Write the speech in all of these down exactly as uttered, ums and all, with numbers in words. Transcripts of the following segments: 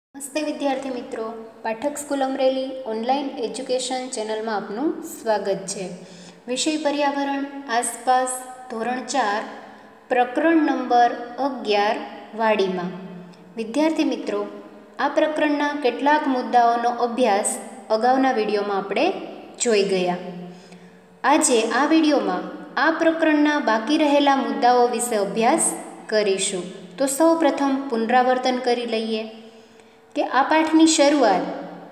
નમસ્તે વિદ્યાર્થી મિત્રો, Pathak school Amreli online education ચેનલમાં આપનું સ્વાગત છે. વિષય પર્યાવરણ આસપાસ ધોરણ ચાર પ્રકરણ નંબર અગિયાર વાડીમાં. વિદ્યાર્થી મિત્રો, આ પ્રકરણના કેટલાક મુદ્દાઓનો અભ્યાસ અગાઉના વિડીયોમાં આપણે જોઈ ગયા. આજે આ વિડીયોમાં આ પ્રકરણના બાકી રહેલા મુદ્દાઓ વિશે અભ્યાસ કરીશું. તો સૌ પ્રથમ પુનરાવર્તન કરી લઈએ કે આ પાઠની શરૂઆત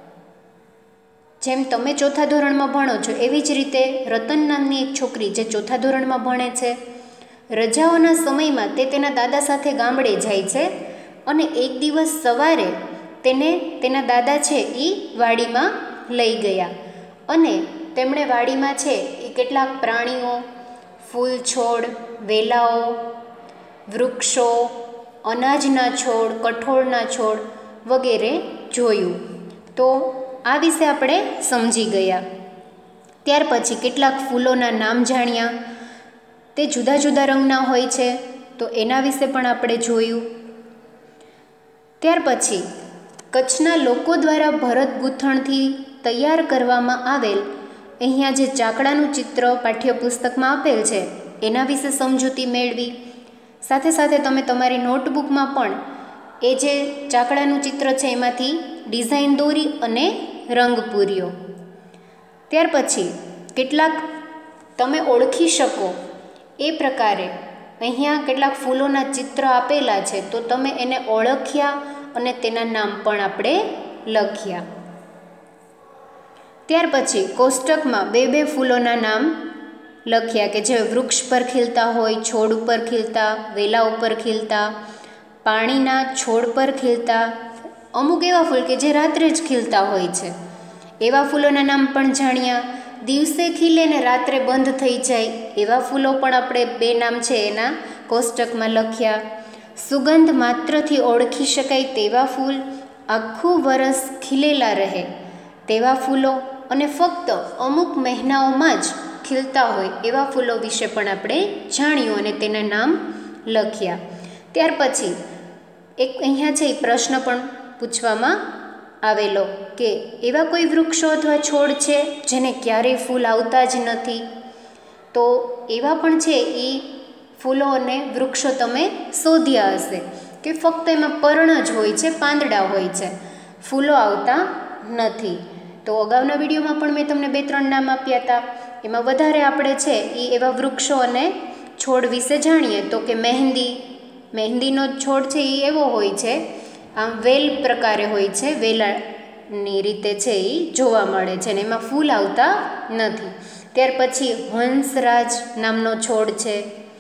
જેમ તમે ચોથા ધોરણમાં ભણો છો એવી જ રીતે રતન નામની એક છોકરી જે ચોથા ધોરણમાં ભણે છે, રજાઓના સમયમાં તે તેના દાદા સાથે ગામડે જાય છે અને એક દિવસ સવારે તેને તેના દાદા છે એ વાડીમાં લઈ ગયા અને તેમણે વાડીમાં છે એ કેટલાક પ્રાણીઓ, ફૂલ છોડ, વેલાઓ, વૃક્ષો, અનાજના છોડ, કઠોળના છોડ વગેરે જોયું. તો આ વિશે આપણે સમજી ગયા. ત્યાર પછી કેટલાક ફૂલોના નામ જાણ્યા. તે જુદા જુદા રંગના હોય છે તો એના વિશે પણ આપણે જોયું. ત્યાર પછી કચ્છના લોકો દ્વારા ભરત ગૂંથણથી તૈયાર કરવામાં આવેલ અહીંયા જે ચાકડાનું ચિત્ર પાઠ્યપુસ્તકમાં આપેલ છે એના વિશે સમજૂતી મેળવી. સાથે સાથે તમે તમારી નોટબુકમાં પણ એ જે ચાકડાનું ચિત્ર છે એમાંથી ડિઝાઇન દોરી અને રંગ પૂર્યો. ત્યાર પછી કેટલાક તમે ઓળખી શકો એ પ્રકારે અહીંયા કેટલાક ફૂલોના ચિત્ર આપેલા છે તો તમે એને ઓળખ્યા અને તેના નામ પણ આપણે લખ્યા. ત્યાર પછી કોષ્ટકમાં બે બે ફૂલોના નામ લખ્યા કે જે વૃક્ષ પર ખીલતા હોય, છોડ ઉપર ખીલતા, વેલા ઉપર ખીલતા, પાણીના છોડ પર ખીલતા, અમુક એવા ફૂલ કે જે રાત્રે જ ખીલતા હોય છે એવા ફૂલોના નામ પણ જાણ્યા. દિવસે ખીલે ને રાત્રે બંધ થઈ જાય એવા ફૂલો પણ આપણે બે નામ છે એના કોષ્ટકમાં લખ્યા. સુગંધ માત્રથી ઓળખી શકાય તેવા ફૂલ, આખું વરસ ખીલેલા રહે તેવા ફૂલો અને ફક્ત અમુક મહિનાઓમાં જ ખીલતા હોય એવા ફૂલો વિશે પણ આપણે જાણ્યું અને તેના નામ લખ્યા. ત્યાર પછી એક અહીંયા છે એ પ્રશ્ન પણ પૂછવામાં આવેલો કે એવા કોઈ વૃક્ષો અથવા છોડ છે જેને ક્યારેય ફૂલ આવતા જ નથી. તો એવા પણ છે એ ફૂલો અને વૃક્ષો તમે શોધ્યા હશે કે ફક્ત એમાં પર્ણ જ હોય છે, પાંદડા હોય છે, ફૂલો આવતા નથી. તો અગાઉના વિડીયોમાં પણ મેં તમને બે ત્રણ નામ આપ્યા હતા. એમાં વધારે આપણે છે એ એવા વૃક્ષો અને છોડ વિશે જાણીએ તો કે મહેંદી. મહેંદીનો છોડ છે એ એવો હોય છે, આમ વેલ પ્રકારે હોય છે, વેલાની રીતે છે એ જોવા મળે છે ને એમાં ફૂલ આવતા નથી. ત્યાર પછી હંસરાજ નામનો છોડ છે,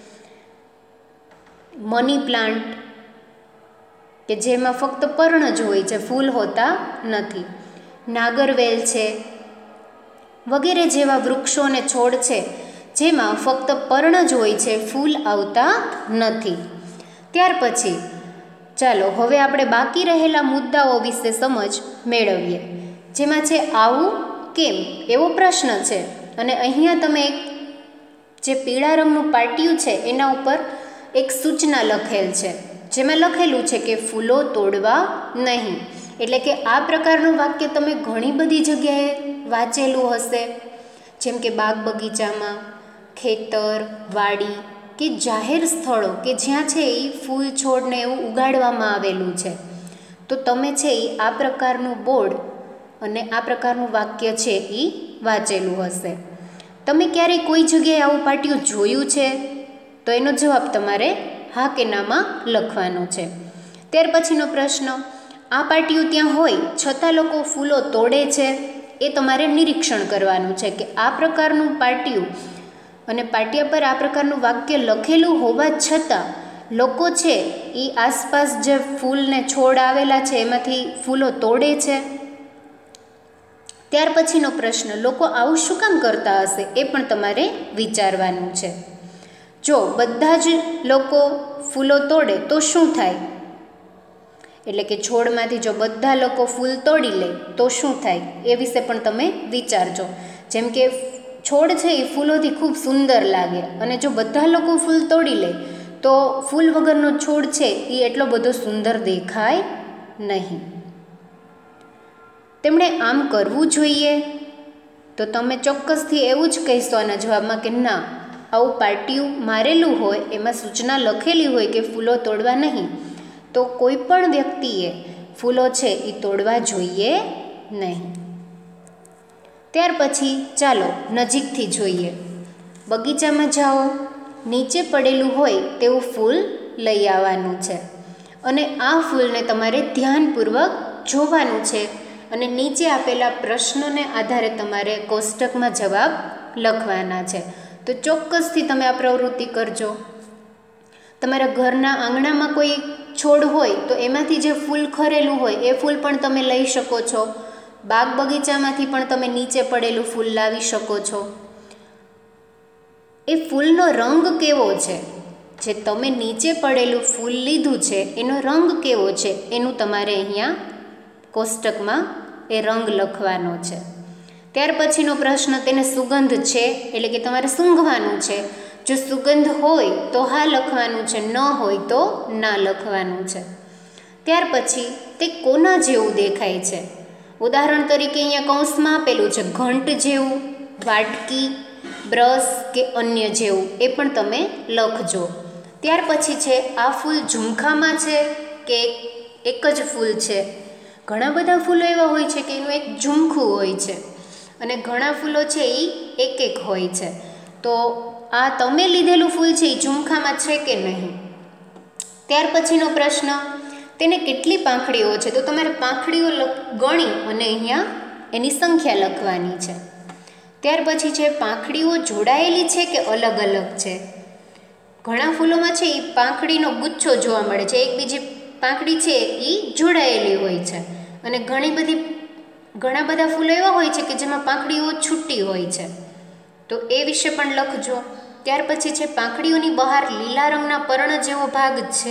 મની પ્લાન્ટ કે જેમાં ફક્ત પર્ણ જ હોય છે, ફૂલ હોતા નથી, નાગરવેલ છે વગેરે જેવા વૃક્ષો અને છોડ છે જેમાં ફક્ત પર્ણ જ હોય છે, ફૂલ આવતા નથી. ત્યાર પછી ચાલો હવે આપણે બાકી રહેલા મુદ્દાઓ વિશે સમજ મેળવીએ. જેમાં છે આવું કેમ એવો પ્રશ્ન છે અને અહીંયા તમે એક જે પીળા રંગનું પાટિયું છે એના ઉપર એક સૂચના લખેલ છે જેમાં લખેલું છે કે ફૂલો તોડવા નહીં. એટલે કે આ પ્રકારનું વાક્ય તમે ઘણી બધી જગ્યાએ વાંચેલું હશે, જેમ કે બાગ બગીચામાં, ખેતર, વાડી કે જાહેર સ્થળો કે જ્યાં છે એ ફૂલ છોડને એવું ઉગાડવામાં આવેલું છે. તો તમે છે એ આ પ્રકારનું બોર્ડ અને આ પ્રકારનું વાક્ય છે એ વાંચેલું હશે. તમે ક્યારેય કોઈ જગ્યાએ આવું પાટિયું જોયું છે? તો એનો જવાબ તમારે હા કે નામાં લખવાનો છે. ત્યાર પછીનો પ્રશ્ન, આ પાટિયું ત્યાં હોય છતાં લોકો ફૂલો તોડે છે એ તમારે નિરીક્ષણ કરવાનું છે કે આ પ્રકારનું પાટિયું અને પાટિયા પર આ પ્રકારનું વાક્ય લખેલું હોવા છતાં લોકો છે એ આસપાસ જે ફૂલને છોડ આવેલા છે એમાંથી ફૂલો તોડે છે. ત્યાર પછીનો પ્રશ્ન, લોકો આવું શું કામ કરતા હશે એ પણ તમારે વિચારવાનું છે. જો બધા જ લોકો ફૂલો તોડે તો શું થાય? એટલે કે છોડમાંથી જો બધા લોકો ફૂલ તોડી લે તો શું થાય એ વિશે પણ તમે વિચારજો. જેમ કે છોડ છે એ ફૂલોથી ખૂબ સુંદર લાગે અને જો બધા લોકો ફૂલ તોડી લે તો ફૂલ વગરનો છોડ છે એ એટલો બધો સુંદર દેખાય નહીં. તેમણે આમ કરવું જોઈએ? તો તમે ચોક્કસથી એવું જ કહેશો આના જવાબમાં કે ના, આવું પાટિયું મારેલું હોય, એમાં સૂચના લખેલી હોય કે ફૂલો તોડવા નહીં, તો કોઈ પણ વ્યક્તિએ ફૂલો છે એ તોડવા જોઈએ નહીં. ત્યાર પછી ચાલો નજીકથી જોઈએ. બગીચામાં જાઓ, નીચે પડેલું હોય તેવું ફૂલ લઈ આવવાનું છે અને આ ફૂલને તમારે ધ્યાનપૂર્વક જોવાનું છે અને નીચે આપેલા પ્રશ્નોને આધારે તમારે કોષ્ટકમાં જવાબ લખવાના છે. તો ચોક્કસથી તમે આ પ્રવૃત્તિ કરજો. તમારા ઘરના આંગણામાં કોઈ છોડ હોય તો એમાંથી જે ફૂલ ખરેલું હોય એ ફૂલ પણ તમે લઈ શકો છો. બાગ બગીચામાંથી પણ તમે નીચે પડેલું ફૂલ લાવી શકો છો. એ ફૂલનો રંગ કેવો છે, જે તમે નીચે પડેલું ફૂલ લીધું છે એનો રંગ કેવો છે, એનું તમારે અહીંયા કોષ્ટકમાં એ રંગ લખવાનો છે. ત્યાર પછીનો પ્રશ્ન, તેને સુગંધ છે, એટલે કે તમારે સૂંઘવાનું છે. જો સુગંધ હોય તો હા લખવાનું છે, ન હોય તો ના લખવાનું છે. ત્યાર પછી તે કોના જેવું દેખાય છે? ઉદાહરણ તરીકે અહીંયા કૌંસમાં આપેલું છે ઘંટ જેવું, વાટકી, બ્રશ કે અન્ય જેવું, એ પણ તમે લખજો. ત્યાર પછી છે આ ફૂલ ઝુમખામાં છે કે એક જ ફૂલ છે? ઘણા બધા ફૂલો એવા હોય છે કે એનું એક ઝુમખું હોય છે અને ઘણા ફૂલો છે એ એક એક હોય છે. તો આ તમે લીધેલું ફૂલ છે એ ઝુમખામાં છે કે નહીં? ત્યાર પછીનો પ્રશ્ન, તેને કેટલી પાંખડીઓ છે? તો તમારે પાંખડીઓ ગણી અને અહીંયા એની સંખ્યા લખવાની છે. ત્યાર પછી છે પાંખડીઓ જોડાયેલી છે કે અલગ અલગ છે? ઘણા ફૂલોમાં છે એ પાંખડીનો ગુચ્છો જોવા મળે છે, એક બીજી પાંખડી છે એ જોડાયેલી હોય છે અને ઘણી બધી ઘણા બધા ફૂલો એવા હોય છે કે જેમાં પાંખડીઓ છૂટી હોય છે, તો એ વિશે પણ લખજો. ત્યાર પછી છે પાંખડીઓની બહાર લીલા રંગના પર્ણ જેવો ભાગ છે?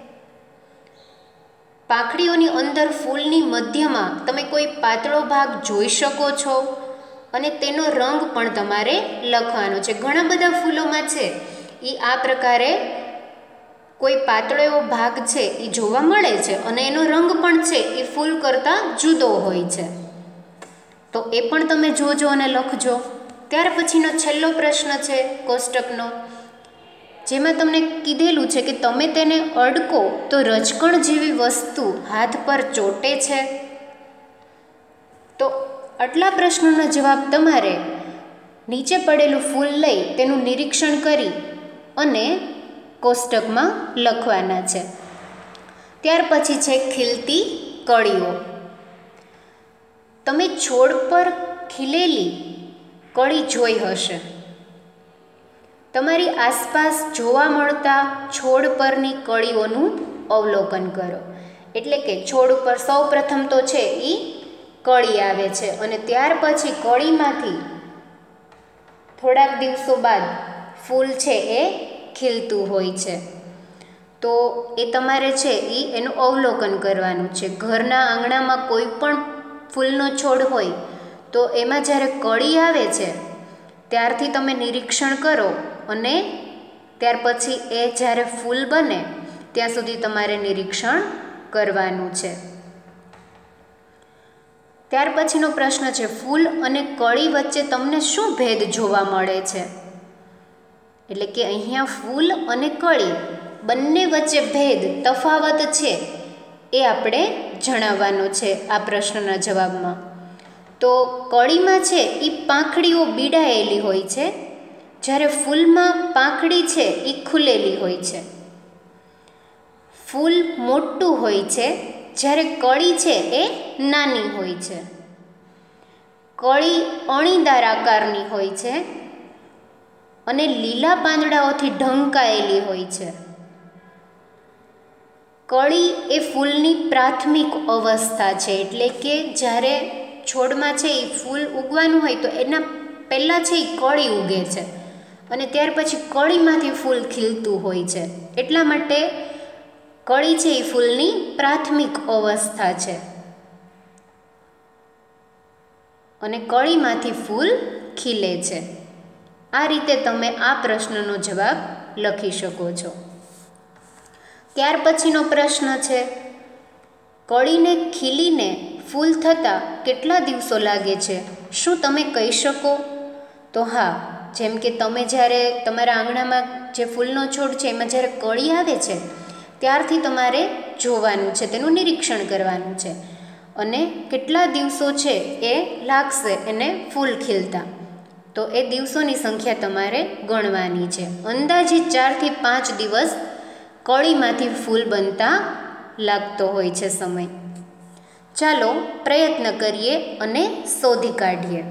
પાંખડીઓની અંદર ફૂલની મધ્યમાં તમે કોઈ પાતળો ભાગ જોઈ શકો છો અને તેનો રંગ પણ તમારે લખવાનો છે. ઘણા બધા ફૂલોમાં છે એ આ પ્રકારે કોઈ પાતળો એવો ભાગ છે એ જોવા મળે છે અને એનો રંગ પણ છે એ ફૂલ કરતાં જુદો હોય છે, તો એ પણ તમે જોજો અને લખજો. ત્યાર પછીનો છેલ્લો પ્રશ્ન છે કોષ્ટકનો, જેમાં તમને કીધેલું છે કે તમે તેને અડકો તો રજકણ જેવી વસ્તુ હાથ પર ચોંટે છે. તો આટલા પ્રશ્નોનો જવાબ તમારે નીચે પડેલું ફૂલ લઈ તેનું નિરીક્ષણ કરી અને કોષ્ટકમાં લખવાના છે. ત્યાર પછી છે ખીલતી કળીઓ. તમે છોડ પર ખીલેલી કળી જોઈ હશે. તમારી આસપાસ જોવા મળતા છોડ પરની કળીઓનું અવલોકન કરો. એટલે કે છોડ ઉપર સૌ પ્રથમ તો છે એ કળી આવે છે અને ત્યાર પછી કળીમાંથી થોડાક દિવસો બાદ ફૂલ છે એ ખીલતું હોય છે. તો એ તમારે છે એ એનું અવલોકન કરવાનું છે. ઘરના આંગણામાં કોઈ પણ ફૂલનો છોડ હોય તો એમાં જ્યારે કળી આવે છે ત્યારથી તમે નિરીક્ષણ કરો અને ત્યાર પછી એ જ્યારે ફૂલ બને ત્યાં સુધી તમારે નિરીક્ષણ કરવાનું છે. ત્યાર પછીનો પ્રશ્ન છે ફૂલ અને કળી વચ્ચે તમને શું ભેદ જોવા મળે છે? એટલે કે અહીંયા ફૂલ અને કળી બંને વચ્ચે ભેદ, તફાવત છે એ આપણે જણાવવાનો છે આ પ્રશ્નના જવાબમાં. તો કળીમાં છે એ પાંખડીઓ બીડાયેલી હોય છે, જ્યારે ફૂલમાં પાંખડી છે એ ખુલેલી હોય છે. ફૂલ મોટું હોય છે જ્યારે કળી છે એ નાની હોય છે. કળી અણીદાર આકારની હોય છે અને લીલા પાંદડાઓથી ઢંકાયેલી હોય છે. કળી એ ફૂલની પ્રાથમિક અવસ્થા છે, એટલે કે જ્યારે છોડમાં છે એ ફૂલ ઉગવાનું હોય તો એના પહેલાં છે એ કળી ઉગે છે અને ત્યાર પછી કળીમાંથી ફૂલ ખીલતું હોય છે. એટલા માટે કળી છે એ ફૂલની પ્રાથમિક અવસ્થા છે અને કળીમાંથી ફૂલ ખીલે છે. આ રીતે તમે આ પ્રશ્નનો જવાબ લખી શકો છો. ત્યાર પછીનો પ્રશ્ન છે કળીને ખીલીને ફૂલ થતાં કેટલા દિવસો લાગે છે, શું તમે કહી શકો? તો હા, જેમ કે તમે જ્યારે તમારા આંગણામાં જે ફૂલનો છોડ છે એમાં જ્યારે કળી આવે છે ત્યારથી તમારે જોવાનું છે, તેનું નિરીક્ષણ કરવાનું છે અને કેટલા દિવસો છે એ લાગશે એને ફૂલ ખીલતા, તો એ દિવસોની સંખ્યા તમારે ગણવાની છે. અંદાજિત ચારથી પાંચ દિવસ કળીમાંથી ફૂલ બનતા લાગતો હોય છે સમય. ચાલો પ્રયત્ન કરીએ અને શોધી કાઢીએ.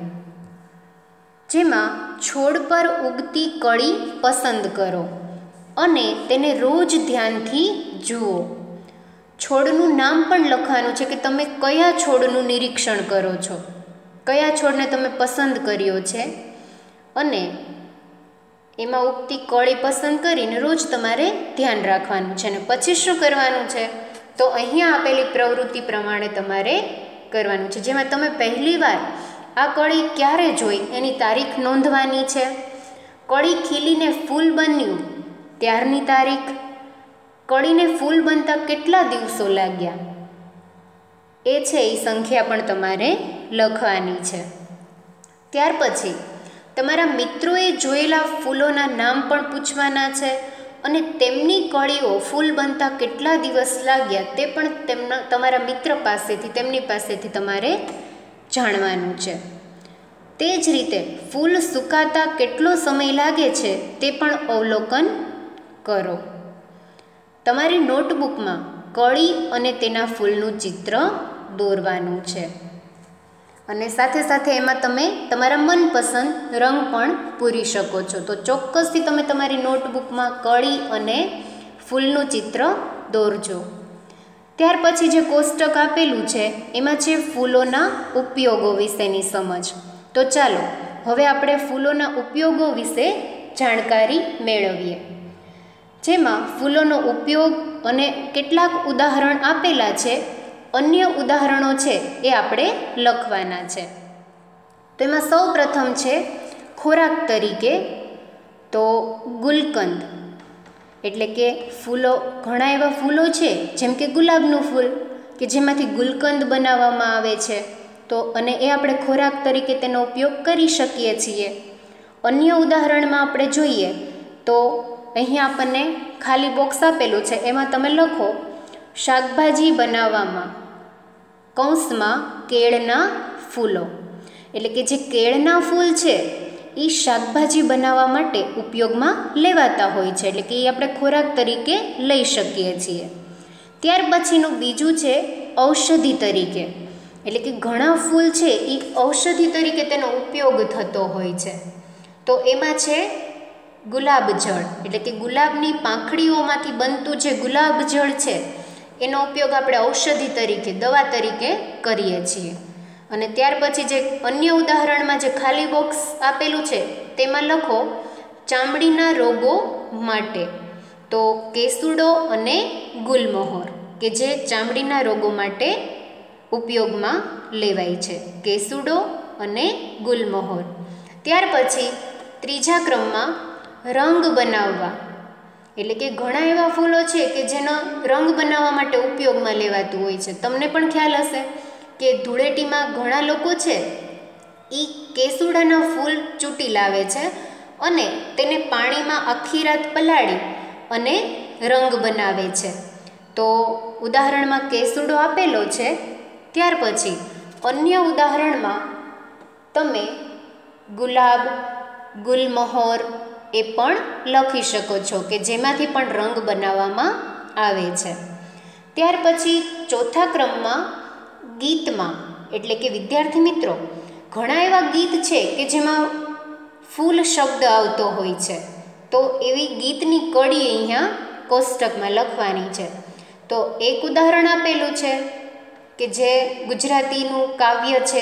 જેમાં છોડ પર ઉગતી કળી પસંદ કરો અને તેને રોજ ધ્યાનથી જુઓ. છોડનું નામ પણ લખવાનું છે કે તમે કયા છોડનું નિરીક્ષણ કરો છો, કયા છોડને તમે પસંદ કર્યો છે, અને એમાં ઉગતી કળી પસંદ કરીને રોજ તમારે ધ્યાન રાખવાનું છે. અને પછી શું કરવાનું છે, તો અહીંયા આપેલી પ્રવૃત્તિ પ્રમાણે તમારે કરવાનું છે, જેમાં તમે પહેલીવાર આ કળી ક્યારે જોઈ એની તારીખ નોંધવાની છે. કળી ખીલીને ફૂલ બન્યું ત્યારની તારીખ, કળીને ફૂલ બનતા કેટલા દિવસો લાગ્યા એ છે એ સંખ્યા પણ તમારે લખવાની છે. ત્યાર પછી તમારા મિત્રોએ જોયેલા ફૂલોના નામ પણ પૂછવાના છે અને તેમની કળીઓ ફૂલ બનતા કેટલા દિવસ લાગ્યા તે પણ તેમના તમારા મિત્ર પાસેથી તેમની પાસેથી તમારે જાણવાનું છે. તે જ રીતે ફૂલ સુકાતા કેટલો સમય લાગે છે તે પણ અવલોકન કરો. તમારી નોટબુકમાં કળી અને તેના ફૂલનું ચિત્ર દોરવાનું છે અને સાથે સાથે એમાં તમે તમારા મનપસંદ રંગ પણ પૂરી શકો છો. તો ચોક્કસથી તમે તમારી નોટબુકમાં કળી અને ફૂલનું ચિત્ર દોરજો. ત્યાર પછી જે કોષ્ટક આપેલું છે એમાં છે ફૂલોના ઉપયોગો વિશેની સમજ. તો ચાલો હવે આપણે ફૂલોના ઉપયોગો વિશે જાણકારી મેળવીએ. જેમાં ફૂલોનો ઉપયોગ અને કેટલાક ઉદાહરણ આપેલા છે, અન્ય ઉદાહરણો છે એ આપણે લખવાના છે. તો એમાં સૌ પ્રથમ છે ખોરાક તરીકે, તો ગુલકંદ એટલે કે ફૂલો, ઘણા એવા ફૂલો છે જેમ કે ગુલાબનું ફૂલ કે જેમાંથી ગુલકંદ બનાવવામાં આવે છે, તો અને એ આપણે ખોરાક તરીકે તેનો ઉપયોગ કરી શકીએ છીએ. અન્ય ઉદાહરણમાં આપણે જોઈએ તો અહીંયા આપણને ખાલી બોક્સ આપેલું છે, એમાં તમે લખો શાકભાજી બનાવવામાં કૌંસમાં કેળના ફૂલો, એટલે કે જે કેળના ફૂલ છે એ શાકભાજી બનાવવા માટે ઉપયોગમાં લેવાતા હોય છે, એટલે કે એ આપણે ખોરાક તરીકે લઈ શકીએ છીએ. ત્યાર પછીનું બીજું છે ઔષધિ તરીકે, એટલે કે ઘણા ફૂલ છે એ ઔષધિ તરીકે તેનો ઉપયોગ થતો હોય છે. તો એમાં છે ગુલાબજળ, એટલે કે ગુલાબની પાંખડીઓમાંથી બનતું જે ગુલાબજળ છે એનો ઉપયોગ આપણે ઔષધિ તરીકે, દવા તરીકે કરીએ છીએ. અને ત્યાર પછી જે અન્ય ઉદાહરણમાં જે ખાલી બોક્સ આપેલું છે તેમાં લખો ચામડીના રોગો માટે, તો કેસુડો અને ગુલમહોર કે જે ચામડીના રોગો માટે ઉપયોગમાં લેવાય છે, કેસુડો અને ગુલમહોર. ત્યાર પછી ત્રીજા ક્રમમાં રંગ બનાવવા, એટલે કે ઘણા એવા ફૂલો છે કે જેનો રંગ બનાવવા માટે ઉપયોગમાં લેવાતું હોય છે. તમને પણ ખ્યાલ હશે કે ધૂળેટીમાં ઘણા લોકો છે એ કેસુડાના ફૂલ ચૂંટી લાવે છે અને તેને પાણીમાં આખી રાત પલાળી અને રંગ બનાવે છે. તો ઉદાહરણમાં કેસુડો આપેલો છે. ત્યાર પછી અન્ય ઉદાહરણમાં તમે ગુલાબ, ગુલમહોર એ પણ લખી શકો છો કે જેમાંથી પણ રંગ બનાવવામાં આવે છે. ત્યાર પછી ચોથા ક્રમમાં ગીતમાં, એટલે કે વિદ્યાર્થી મિત્રો ઘણા એવા ગીત છે કે જેમાં ફૂલ શબ્દ આવતો હોય છે, તો એવી ગીતની કડી અહીંયા કોષ્ટકમાં લખવાની છે. તો એક ઉદાહરણ આપેલું છે કે જે ગુજરાતીનું કાવ્ય છે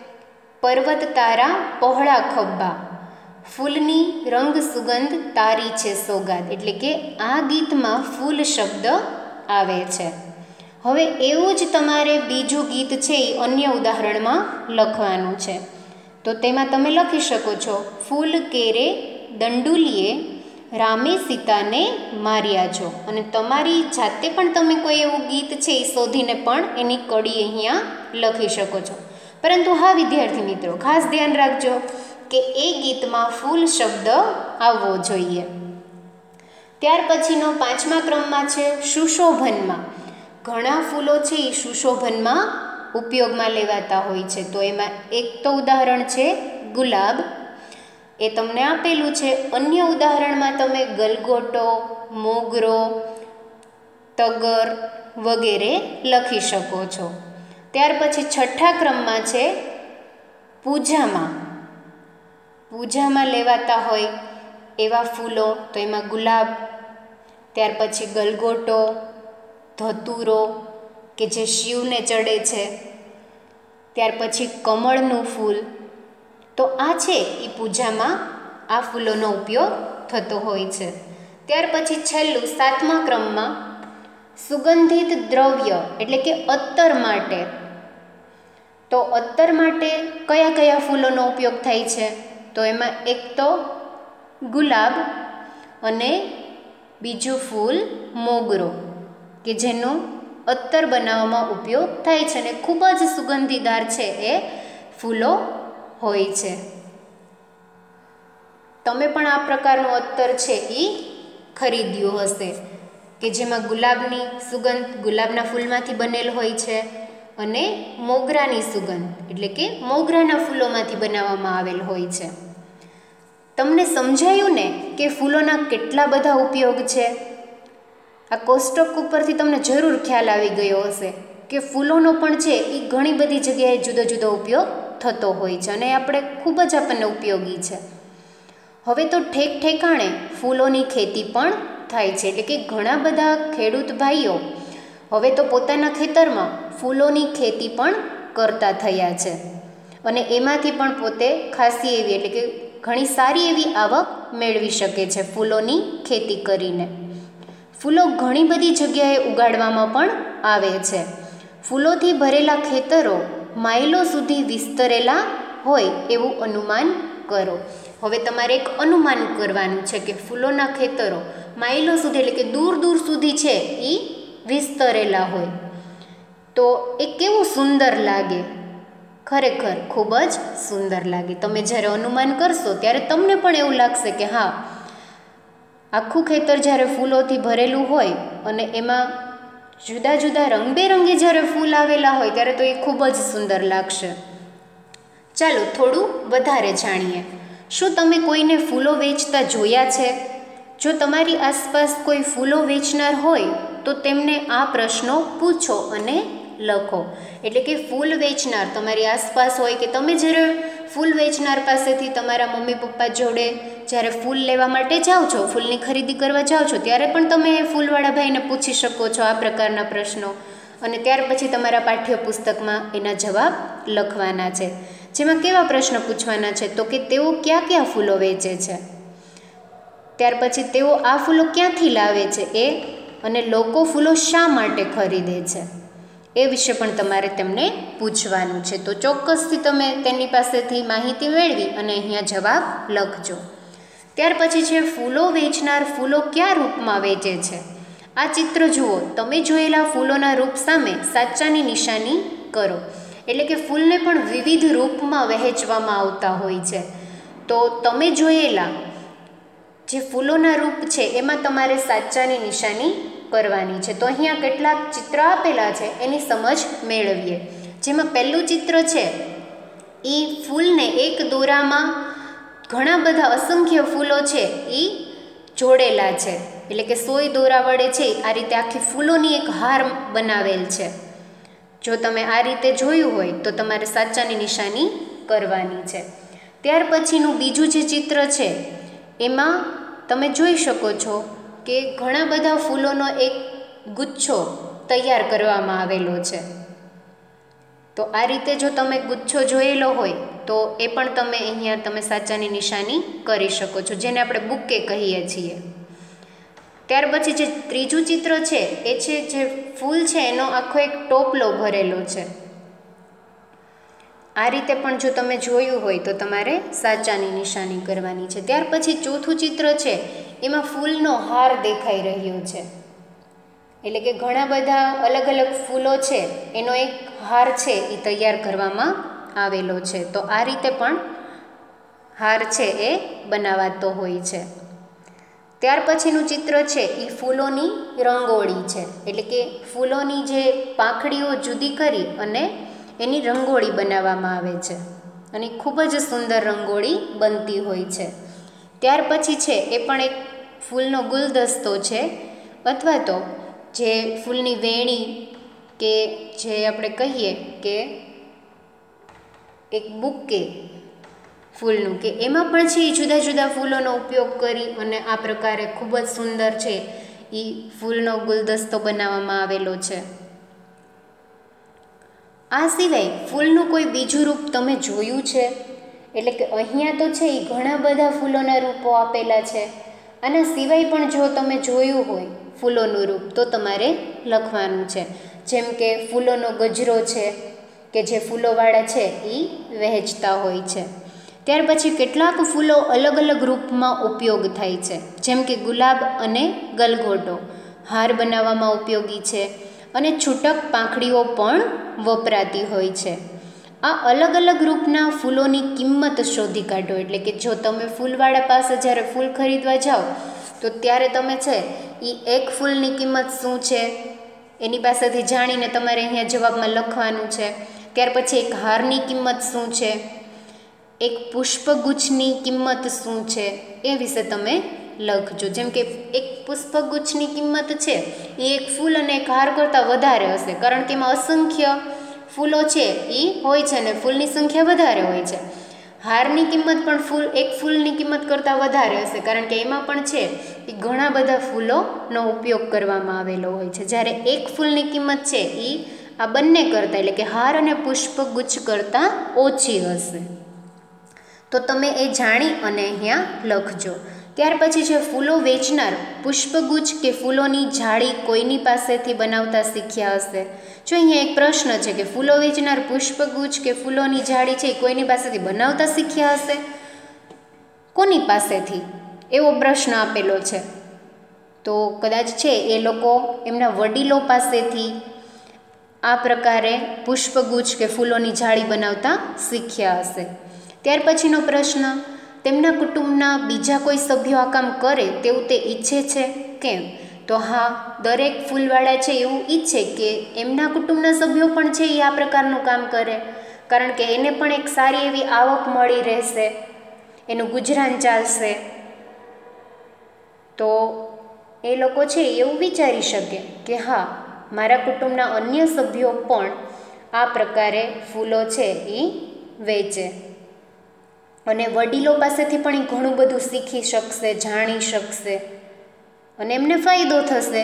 પર્વત તારા પહોળા ખભા, ફૂલની રંગ સુગંધ તારી છે સોગાદ, એટલે કે આ ગીતમાં ફૂલ શબ્દ આવે છે. હવે એવું જ તમારે બીજું ગીત છે એ અન્ય ઉદાહરણમાં લખવાનું છે. તો તેમાં તમે લખી શકો છો ફૂલ કેરે દંડુલીએ રામે સીતાને માર્યા જો. અને તમારી જાતે પણ તમે કોઈ એવું ગીત છે એ શોધીને પણ એની કડી અહીંયા લખી શકો છો. પરંતુ હા વિદ્યાર્થી મિત્રો, ખાસ ધ્યાન રાખજો કે એ ગીતમાં ફૂલ શબ્દ આવવો જોઈએ. ત્યાર પછીનો પાંચમા ક્રમમાં છે સુશોભનમાં. ઘણા ફૂલો છે એ સુશોભનમાં ઉપયોગમાં લેવાતા હોય છે. તો એમાં એક તો ઉદાહરણ છે ગુલાબ, એ તમને આપેલું છે. અન્ય ઉદાહરણમાં તમે ગલગોટો, મોગરો, તગર વગેરે લખી શકો છો. ત્યાર પછી છઠ્ઠા ક્રમમાં છે પૂજામાં. પૂજામાં લેવાતા હોય એવા ફૂલો, તો એમાં ગુલાબ, ત્યાર પછી ગલગોટો, ધતુરો કે જે શિવને ચડે છે, ત્યાર પછી કમળનું ફૂલ. તો આ છે એ પૂજામાં આ ફૂલોનો ઉપયોગ થતો હોય છે. ત્યાર પછી છેલ્લું સાતમા ક્રમમાં સુગંધિત દ્રવ્ય એટલે કે અત્તર માટે. તો અત્તર માટે કયા કયા ફૂલોનો ઉપયોગ થાય છે? તો એમાં એક તો ગુલાબ અને બીજું ફૂલ મોગરો, કે જેનો અત્તર બનાવવામાં ઉપયોગ થાય છે અને ખૂબ જ સુગંધીદાર છે એ ફૂલો હોય છે. તમે પણ આ પ્રકારનું અત્તર છે એ ખરીદ્યું હશે કે જેમાં ગુલાબની સુગંધ ગુલાબના ફૂલમાંથી બનેલ હોય છે અને મોગરાની સુગંધ એટલે કે મોગરાના ફૂલોમાંથી બનાવવામાં આવેલ હોય છે. તમને સમજાયું ને કે ફૂલોના કેટલા બધા ઉપયોગ છે? આ કોષ્ટક ઉપરથી તમને જરૂર ખ્યાલ આવી ગયો હશે કે ફૂલોનો પણ છે એ ઘણી બધી જગ્યાએ જુદો જુદો ઉપયોગ થતો હોય છે અને આપણે ખૂબ જ આપણને ઉપયોગી છે. હવે તો ઠેક ઠેકાણે ફૂલોની ખેતી પણ થાય છે, એટલે કે ઘણા બધા ખેડૂત ભાઈઓ હવે તો પોતાના ખેતરમાં ફૂલોની ખેતી પણ કરતા થયા છે અને એમાંથી પણ પોતે ખાસી એવી એટલે કે ઘણી સારી એવી આવક મેળવી શકે છે ફૂલોની ખેતી કરીને. ફૂલો ઘણી બધી જગ્યાએ ઉગાડવામાં પણ આવે છે. ફૂલોથી ભરેલા ખેતરો માઇલો સુધી વિસ્તરેલા હોય એવું અનુમાન કરો. હવે તમારે એક અનુમાન કરવાનું છે કે ફૂલોના ખેતરો માઇલો સુધી એટલે કે દૂર દૂર સુધી છે એ વિસ્તરેલા હોય તો એ કેવું સુંદર લાગે? ખરેખર ખૂબ જ સુંદર લાગે. તમે જ્યારે અનુમાન કરશો ત્યારે તમને પણ એવું લાગશે કે હા, આખું ખેતર જ્યારે ફૂલોથી ભરેલું હોય અને એમાં જુદા જુદા રંગબેરંગી જ્યારે ફૂલ આવેલા હોય ત્યારે તો એ ખૂબ જ સુંદર લાગશે. ચાલો થોડું વધારે જાણીએ. શું તમે કોઈને ફૂલો વેચતા જોયા છે? જો તમારી આસપાસ કોઈ ફૂલો વેચનાર હોય તો તેમને આ પ્રશ્નો પૂછો અને લખો. એટલે કે ફૂલ વેચનાર તમારી આસપાસ હોય કે તમે જ્યારે ફૂલ વેચનાર પાસેથી તમારા મમ્મી પપ્પા જોડે જ્યારે ફૂલ લેવા માટે જાઓ છો, ફૂલની ખરીદી કરવા જાઓ છો, ત્યારે પણ તમે ફૂલવાળા ભાઈને પૂછી શકો છો આ પ્રકારના પ્રશ્નો અને ત્યાર પછી તમારા પાઠ્યપુસ્તકમાં એના જવાબ લખવાના છે. જેમાં કેવા પ્રશ્ન પૂછવાના છે? તો કે તેઓ કયા કયા ફૂલો વેચે છે, ત્યાર પછી તેઓ આ ફૂલો ક્યાંથી લાવે છે એ, અને લોકો ફૂલો શા માટે ખરીદે છે એ વિશે પણ તમારે તેમને પૂછવાનું છે. તો ચોક્કસથી તમે તેની પાસેથી માહિતી મેળવી અને અહીંયા જવાબ લખજો. ત્યાર પછી છે ફૂલો વેચનાર ફૂલો કયા રૂપમાં વેચે છે? આ ચિત્ર જુઓ. તમે જોયેલા ફૂલોના રૂપ સામે સાચાની નિશાની કરો. એટલે કે ફૂલને પણ વિવિધ રૂપમાં વહેંચવામાં આવતા હોય છે. તો તમે જોયેલા જે ફૂલોના રૂપ છે એમાં તમારે સાચાની નિશાની કરવાની છે. તો અહીંયા કેટલાક ચિત્ર આપેલા છે એની સમજ મેળવીએ. જેમાં પહેલું ચિત્ર છે એ ફૂલને એક દોરામાં ઘણા બધા અસંખ્ય ફૂલો છે એ જોડેલા છે. એટલે કે સોય દોરા વડે છે આ રીતે આખી ફૂલોની એક હાર બનાવેલ છે. જો તમે આ રીતે જોયું હોય તો તમારે સાચાની નિશાની કરવાની છે. ત્યાર પછીનું બીજું જે ચિત્ર છે એમાં તમે જોઈ શકો છો કે ઘણા બધા ફૂલોનો એક ગુચ્છો તૈયાર કરવામાં આવેલો છે. તો આ રીતે જો તમે ગુચ્છો જોયેલો હોય તો એ પણ તમે અહીંયા તમે સાચાની નિશાની કરી શકો છો, જેને આપણે બુકે કહીએ છીએ. ત્યાર પછી જે ત્રીજું ચિત્ર છે એ છે જે ફૂલ છે એનો આખો એક ટોપલો ભરેલો છે. આ રીતે પણ જો તમે જોયું હોય તો તમારે સાચાની નિશાની કરવાની છે. ત્યાર પછી ચોથું ચિત્ર છે એમાં ફૂલનો હાર દેખાઈ રહ્યો છે. એટલે કે ઘણા બધા અલગ અલગ ફૂલો છે એનો એક હાર છે એ તૈયાર કરવામાં આવેલો છે. તો આ રીતે પણ હાર છે એ બનાવાતો હોય છે. ત્યાર પછીનું ચિત્ર છે એ ફૂલોની રંગોળી છે. એટલે કે ફૂલોની જે પાંખડીઓ જુદી કરી અને એની રંગોળી બનાવવામાં આવે છે અને ખૂબ જ સુંદર રંગોળી બનતી હોય છે. ત્યાર પછી છે એ પણ એક ફૂલનો ગુલદસ્તો છે, અથવા તો જે ફૂલની વેણી કે જે આપણે કહીએ કે એક બુકે ફૂલનું, કે એમાં પણ છે એ જુદા જુદા ફૂલોનો ઉપયોગ કરી અને આ પ્રકારે ખૂબ જ સુંદર છે એ ફૂલનો ગુલદસ્તો બનાવવામાં આવેલો છે. આ સિવાય ફૂલનું કોઈ બીજું રૂપ તમે જોયું છે? એટલે કે અહીંયા તો છે એ ઘણા બધા ફૂલોના રૂપો આપેલા છે. આના સિવાય પણ જો તમે જોયું હોય ફૂલોનું રૂપ તો તમારે લખવાનું છે. જેમ કે ફૂલોનો ગજરો છે કે જે ફૂલોવાળા છે એ વહેંચતા હોય છે. ત્યાર પછી કેટલાક ફૂલો અલગ અલગ રૂપમાં ઉપયોગ થાય છે. જેમ કે ગુલાબ અને ગલગોટો હાર બનાવવામાં ઉપયોગી છે અને છૂટક પાંખડીઓ પણ વપરાતી હોય છે. આ અલગ અલગ રૂપના ફૂલોની કિંમત શોધી કાઢો. એટલે કે જો તમે ફૂલવાળા પાસે જ્યારે ફૂલ ખરીદવા જાઓ તો ત્યારે તમે છે એ એક ફૂલની કિંમત શું છે એની પાસેથી જાણીને તમારે અહીંયા જવાબમાં લખવાનું છે. ત્યાર પછી એક હારની કિંમત શું છે, એક પુષ્પગુચ્છની કિંમત શું છે એ વિશે તમે લખજો. જેમ કે એક પુષ્પગુચ્છની કિંમત છે એ એક ફૂલ અને એક હાર કરતાં વધારે હશે, કારણ કે એમાં અસંખ્ય ફૂલો છે એ હોય છે અને ફૂલની સંખ્યા વધારે હોય છે. હારની કિંમત પણ ફૂલ એક ફૂલની કિંમત કરતાં વધારે હશે, કારણ કે એમાં પણ છે એ ઘણા બધા ફૂલોનો ઉપયોગ કરવામાં આવેલો હોય છે. જ્યારે એક ફૂલની કિંમત છે એ આ બંને કરતાં, એટલે કે હાર અને પુષ્પગુચ્છ કરતાં ઓછી હશે. તો તમે એ જાણી અને અહીંયા લખજો. ત્યાર પછી છે ફૂલો વેચનાર પુષ્પગુચ્છ કે ફૂલોની જાળી કોઈની પાસેથી બનાવતા શીખ્યા હશે. જો અહીંયા એક પ્રશ્ન છે કે ફૂલો વેચનાર પુષ્પગુચ્છ કે ફૂલોની જાળી છે એ કોઈની પાસેથી બનાવતા શીખ્યા હશે. કોની પાસેથી એવો પ્રશ્ન આપેલો છે. તો કદાચ છે એ લોકો એમના વડીલો પાસેથી આ પ્રકારે પુષ્પગુચ્છ કે ફૂલોની જાળી બનાવતા શીખ્યા હશે. ત્યાર પછીનો પ્રશ્ન, તેમના કુટુંબના બીજા કોઈ સભ્યો આ કામ કરે તેવું તે ઈચ્છે છે? કેમ? તો હા, દરેક ફૂલવાળા છે એવું ઈચ્છે કે એમના કુટુંબના સભ્યો પણ છે એ આ પ્રકારનું કામ કરે, કારણ કે એને પણ એક સારી એવી આવક મળી રહેશે, એનું ગુજરાન ચાલશે. તો એ લોકો છે એવું વિચારી શકે કે હા, મારા કુટુંબના અન્ય સભ્યો પણ આ પ્રકારે ફૂલો છે એ વેચે અને વડીલો પાસેથી પણ એ ઘણું બધું શીખી શકશે, જાણી શકશે અને એમને ફાયદો થશે.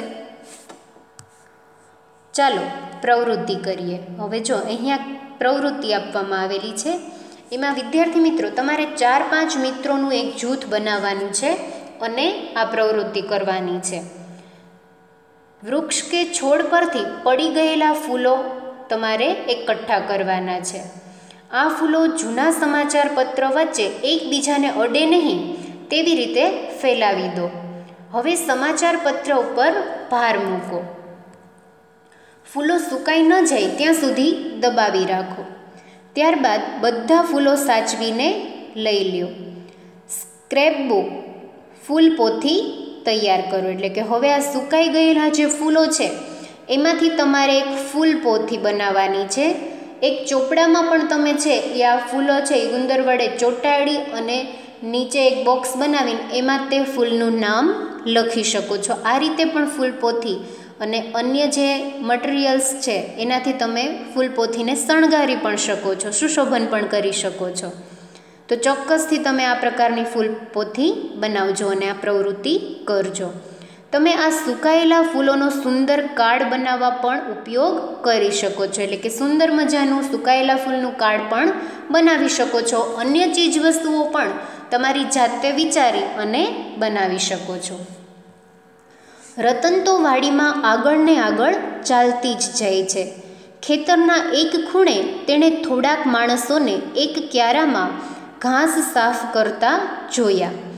ચાલો પ્રવૃત્તિ કરીએ. હવે જો અહીંયા પ્રવૃત્તિ આપવામાં આવેલી છે, એમાં વિદ્યાર્થી મિત્રો તમારે ચાર પાંચ મિત્રોનું એક જૂથ બનાવવાનું છે અને આ પ્રવૃત્તિ કરવાની છે. વૃક્ષ કે છોડ પરથી પડી ગયેલા ફૂલો તમારે એકઠા કરવાના છે. આ ફૂલો જૂના સમાચાર પત્ર વચ્ચે એકબીજાને અડે નહીં તેવી રીતે ફેલાવી દો. હવે સમાચાર પત્ર ઉપર ભાર મૂકો. ફૂલો સુકાઈ ન જાય ત્યાં સુધી દબાવી રાખો. ત્યારબાદ બધા ફૂલો સાચવીને લઈ લ્યો. સ્ક્રેપબુક ફૂલ પોથી તૈયાર કરો. એટલે કે હવે આ સુકાઈ ગયેલા જે ફૂલો છે એમાંથી તમારે એક ફૂલ પોથી બનાવવાની છે. એક ચોપડામાં પણ તમે છે એ આ ફૂલો છે એ ગુંદર વડે ચોંટાડી અને નીચે એક બોક્સ બનાવીને એમાં તે ફૂલનું નામ લખી શકો છો. આ રીતે પણ ફૂલ પોથી અને અન્ય જે મટીરિયલ્સ છે એનાથી તમે ફૂલ પોથીને શણગારી પણ શકો છો, સુશોભન પણ કરી શકો છો. તો ચોક્કસથી તમે આ પ્રકારની ફૂલ પોથી બનાવજો અને આ પ્રવૃત્તિ કરજો. તમે આ સુકાયેલા ફૂલોનો સુંદર કાર્ડ બનાવવા પણ ઉપયોગ કરી શકો છો. એટલે કે સુંદર મજાનું સુકાયેલા ફૂલનું કાર્ડ પણ બનાવી શકો છો. અન્ય ચીજ વસ્તુઓ પણ તમારી જાતે વિચારી અને બનાવી શકો છો. રતન તો વાડીમાં આગળ ને આગળ ચાલતી જ જાય છે. ખેતરના એક ખૂણે તેણે થોડાક માણસોને એક ક્યારામાં ઘાસ સાફ કરતા જોયા.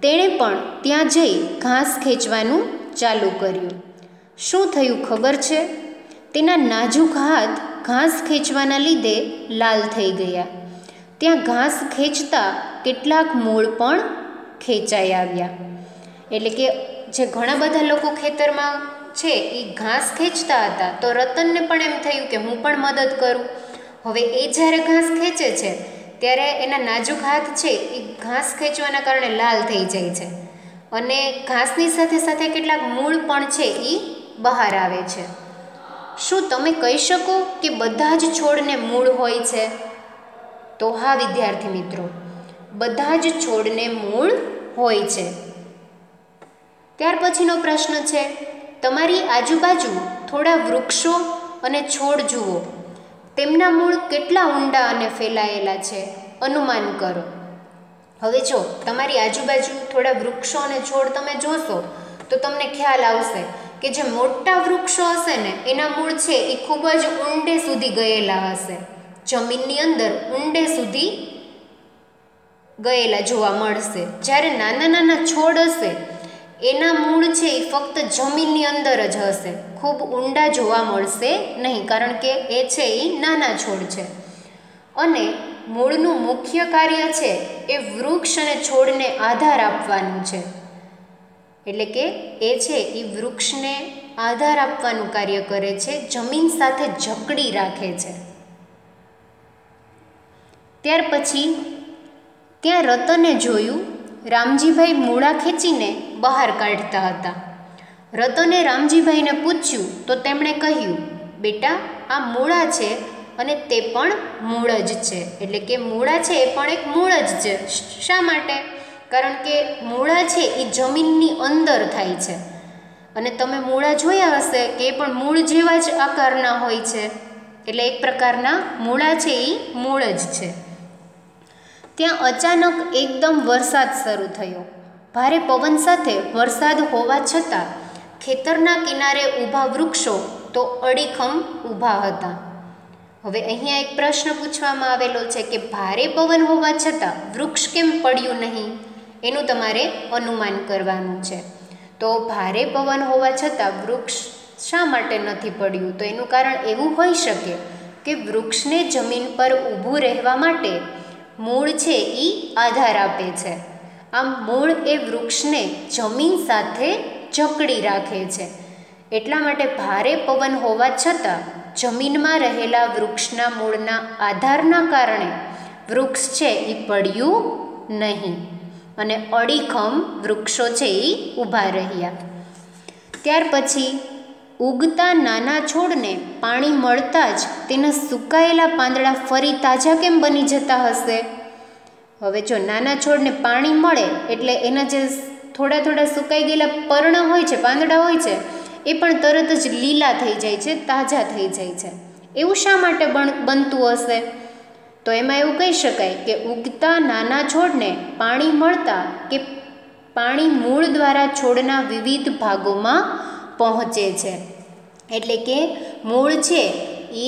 તેણે પણ ત્યાં જઈ ઘાસ ખેંચવાનું ચાલુ કર્યું. શું થયું ખબર છે? તેના નાજુક હાથ ઘાસ ખેંચવાના લીધે લાલ થઈ ગયા. ત્યાં ઘાસ ખેંચતા કેટલાક મૂળ પણ ખેંચાઈ આવ્યા. એટલે કે જે ઘણા બધા લોકો ખેતરમાં છે એ ઘાસ ખેંચતા હતા, તો રતનને પણ એમ થયું કે હું પણ મદદ કરું. હવે એ જ્યારે ઘાસ ખેંચે છે ત્યારે એના નાજુક હાથ છે એ ઘાસ ખેંચવાના કારણે લાલ થઈ જાય છે અને ઘાસની સાથે સાથે કેટલાક મૂળ પણ છે એ બહાર આવે છે. શું તમે કહી શકો કે બધા જ છોડને મૂળ હોય છે? તો હા વિદ્યાર્થી મિત્રો, બધા જ છોડને મૂળ હોય છે. ત્યાર પછીનો પ્રશ્ન છે, તમારી આજુબાજુ થોડા વૃક્ષો અને છોડ જુઓ. તેમના મૂળ કેટલા ઊંડા અને ફેલાયેલા છે? અનુમાન કરો. હવે જો તમારી આજુબાજુ થોડા વૃક્ષો અને છોડ તમે જોશો તો તમને ખ્યાલ આવશે કે જે મોટા વૃક્ષો હશે ને એના મૂળ છે એ ખૂબ જ ઊંડે સુધી ગયેલા હશે, જમીનની અંદર ઊંડે સુધી ગયેલા જોવા મળશે. જ્યારે નાના નાના છોડ હશે એના મૂળ છે એ ફક્ત જમીનની અંદર જ હશે, ખૂબ ઊંડા જોવા મળશે નહીં, કારણ કે એ છે એ નાના છોડ છે. અને મૂળનું મુખ્ય કાર્ય છે એ વૃક્ષ અને છોડને આધાર આપવાનું છે. એટલે કે એ છે એ વૃક્ષને આધાર આપવાનું કાર્ય કરે છે, જમીન સાથે જકડી રાખે છે. ત્યાર પછી ત્યાં રતને જોયું રામજીભાઈ મૂળા ખેંચીને બહાર કાઢતા હતા. રતને રામજીભાઈને પૂછ્યું તો તેમણે કહ્યું, બેટા આ મૂળા છે અને તે પણ મૂળ જ છે. એટલે કે મૂળા છે એ પણ એક મૂળ જ છે. શા માટે? કારણ કે મૂળા છે એ જમીનની અંદર થાય છે અને તમે મૂળા જોયા હશે કે એ પણ મૂળ જેવા જ આકારના હોય છે. એટલે એક પ્રકારના મૂળા છે એ મૂળ જ છે. ત્યાં અચાનક એકદમ વરસાદ શરૂ થયો. ભારે પવન સાથે વરસાદ હોવા છતાં ખેતરના કિનારે ઊભા વૃક્ષો તો અડીખમ ઊભા હતા. હવે અહીંયા એક પ્રશ્ન પૂછવામાં આવેલો છે કે ભારે પવન હોવા છતાં વૃક્ષ કેમ પડ્યું નહીં? એનું તમારે અનુમાન કરવાનું છે. તો ભારે પવન હોવા છતાં વૃક્ષ શા માટે નથી પડ્યું? તો એનું કારણ એવું હોઈ શકે કે વૃક્ષને જમીન પર ઊભું રહેવા માટે મૂળ છે એ આધાર આપે છે. આમ મૂળ એ વૃક્ષને જમીન સાથે જકડી રાખે છે. એટલા માટે ભારે પવન હોવા છતાં જમીનમાં રહેલા વૃક્ષના મૂળના આધારના કારણે વૃક્ષ છે એ પડ્યું નહીં અને અડીખમ વૃક્ષો છે એ ઊભા રહ્યા. ત્યાર પછી ઉગતા નાના છોડને પાણી મળતા જ તેના સુકાયેલા પાંદડા ફરી તાજા કેમ બની જતા હશે? હવે જો નાના છોડને પાણી મળે એટલે એના જે થોડા થોડા સુકાઈ ગયેલા પર્ણ હોય છે, પાંદડા હોય છે, એ પણ તરત જ લીલા થઈ જાય છે, તાજા થઈ જાય છે. એવું શા માટે બન બનતું હશે? તો એમાં એવું કહી શકાય કે ઉગતા નાના છોડને પાણી મળતા કે પાણી મૂળ દ્વારા છોડના વિવિધ ભાગોમાં પહોંચે છે. એટલે કે મૂળ છે એ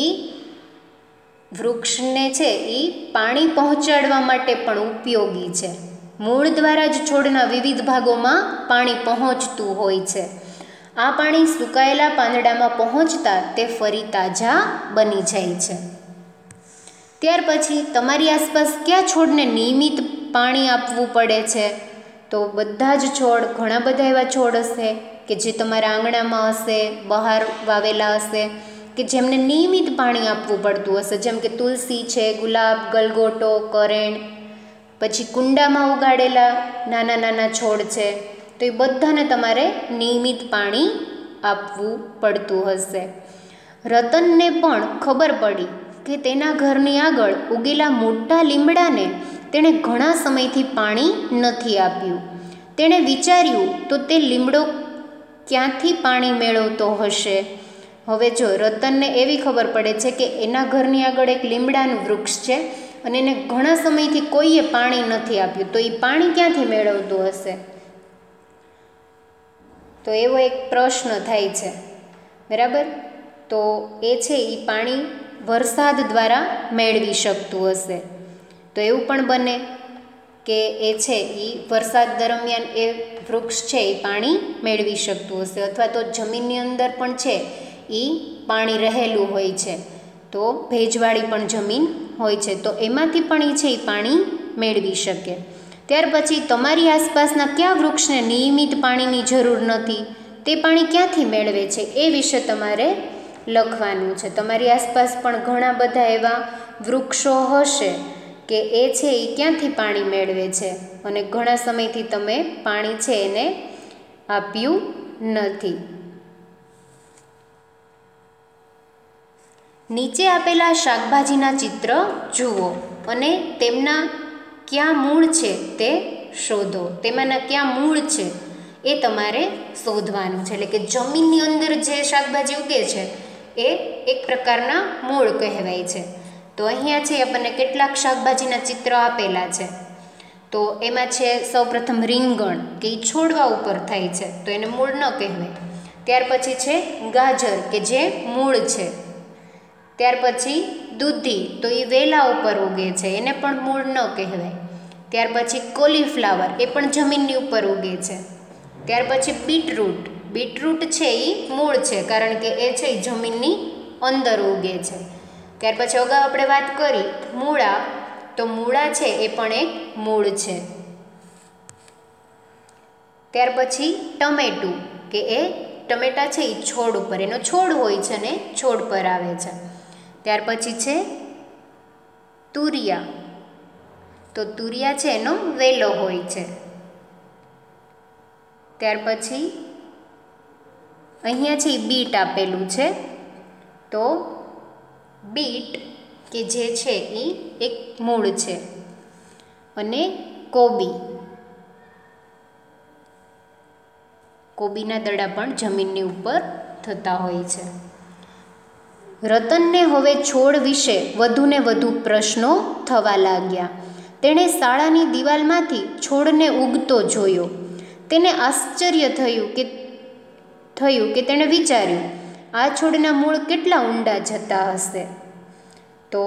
વૃક્ષને છે એ પાણી પહોંચાડવા માટે પણ ઉપયોગી છે. મૂળ દ્વારા જ છોડના વિવિધ ભાગોમાં પાણી પહોંચતું હોય છે. આ પાણી સુકાયેલા પાંદડામાં પહોંચતા તે ફરી તાજા બની જાય છે. ત્યાર પછી તમારી આસપાસ કયા છોડને નિયમિત પાણી આપવું પડે છે? તો બધા જ છોડ, ઘણા બધા એવા છોડ હશે કે જે તમારા આંગણામાં હશે, બહાર વાવેલા હશે, કે જેમને નિયમિત પાણી આપવું પડતું હશે. જેમ કે તુલસી છે, ગુલાબ, ગલગોટો, કરેણ, પછી કુંડામાં ઉગાડેલા નાના નાના છોડ છે, તો એ બધાને તમારે નિયમિત પાણી આપવું પડતું હશે. રતનને પણ ખબર પડી કે તેના ઘરની આગળ ઉગેલા મોટા લીમડાને તેણે ઘણા સમયથી પાણી નથી આપ્યું. તેણે વિચાર્યું તો તે લીમડો ક્યાંથી પાણી મેળવતો હશે? હવે જો રતનને એવી ખબર પડે છે કે એના ઘરની આગળ એક લીમડાનું વૃક્ષ છે અને એને ઘણા સમયથી કોઈએ પાણી નથી આપ્યું, તો એ પાણી ક્યાંથી મેળવતું હશે? તો એવો એક પ્રશ્ન થાય છે, બરાબર. તો એ છે એ પાણી વરસાદ દ્વારા મેળવી શકતું હશે. તો એવું પણ બને. કે એ છે એ વરસાદ દરમિયાન એ વૃક્ષ છે એ પાણી મેળવી શકતું હશે, અથવા તો જમીનની અંદર પણ છે એ પાણી રહેલું હોય છે, તો ભેજવાળી પણ જમીન હોય છે, તો એમાંથી પણ એ છે એ પાણી મેળવી શકે. ત્યાર પછી તમારી આસપાસના કયા વૃક્ષને નિયમિત પાણીની જરૂર નથી, તે પાણી ક્યાંથી મેળવે છે એ વિશે તમારે લખવાનું છે. તમારી આસપાસ પણ ઘણા બધા એવા વૃક્ષો હશે કે એ છે એ ક્યાંથી પાણી મેળવે છે અને ઘણા સમયથી તમે પાણી છે એને આપ્યું નથી. નીચે આપેલા શાકભાજીના ચિત્ર જુઓ અને તેમના ક્યાં મૂળ છે તે શોધો. તેમાંના ક્યાં મૂળ છે એ તમારે શોધવાનું છે. એટલે કે જમીનની અંદર જે શાકભાજી ઉગે છે એ એક પ્રકારના મૂળ કહેવાય છે. તો અહીંયા છે આપણને કેટલાક શાકભાજીના ચિત્ર આપેલા છે. તો એમાં છે સૌપ્રથમ રીંગણ કે એ છોડવા ઉપર થાય છે તો એને મૂળ ન કહેવાય. ત્યાર પછી છે ગાજર કે જે મૂળ છે. ત્યાર પછી દૂધી તો એ વેલા ઉપર ઉગે છે, એને પણ મૂળ ન કહેવાય. ત્યાર પછી કોલીફ્લાવર એ પણ જમીનની ઉપર ઉગે છે. ત્યાર પછી બીટરૂટ બીટરૂટ છે એ મૂળ છે, કારણ કે એ છે એ જમીનની અંદર ઉગે છે. ત્યાર પછી અગાઉ આપણે વાત કરી મૂળા, તો મૂળા છે એ પણ એક મૂળ છે. ત્યાર પછી ટમેટું કે એ ટમેટા છે એ છોડ ઉપર, એનો છોડ હોય છે ને છોડ પર આવે છે. ત્યાર પછી છે તુરિયા, તો તુરિયા છે એનો વેલો હોય છે. ત્યાર પછી અહીંયા છે બીટ આપેલું છે, તો બીટ કે જે છે એ એક મૂળ છે. અને કોબી, કોબીના દડા પણ જમીનની ઉપર થતા હોય છે. રતનને હવે છોડ વિશે વધુને વધુ પ્રશ્નો થવા લાગ્યા. તેણે શાળાની દિવાલમાંથી છોડને ઉગતો જોયો. તેને આશ્ચર્ય થયું કે થયું કે તેણે વિચાર્યું આ છોડના મૂળ કેટલા ઊંડા જતા હશે. તો